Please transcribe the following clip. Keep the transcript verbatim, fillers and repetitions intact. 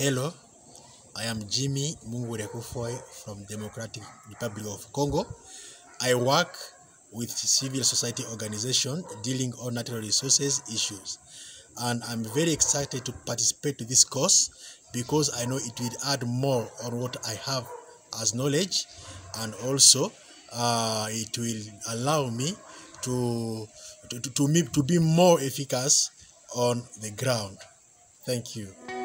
Hello, I am Jimmy Mungurekufoi from Democratic Republic of Congo. I work with civil society organization dealing on natural resources issues, and I'm very excited to participate to this course because I know it will add more on what I have as knowledge, and also uh, it will allow me to to, to, to, me, to be more efficacious on the ground. Thank you.